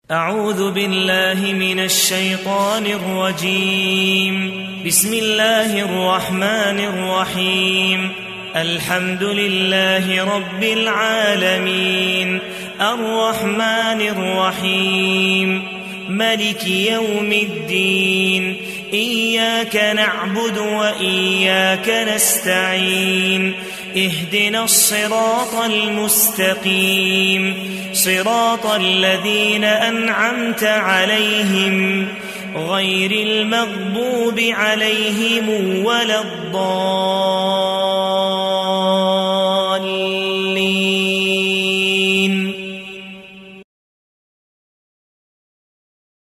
أعوذ بالله من الشيطان الرجيم. بسم الله الرحمن الرحيم. الحمد لله رب العالمين، الرحمن الرحيم، ملك يوم الدين، إياك نعبد وإياك نستعين، اهدنا الصراط المستقيم، صراط الذين أنعمت عليهم غير المغضوب عليهم ولا الضالين.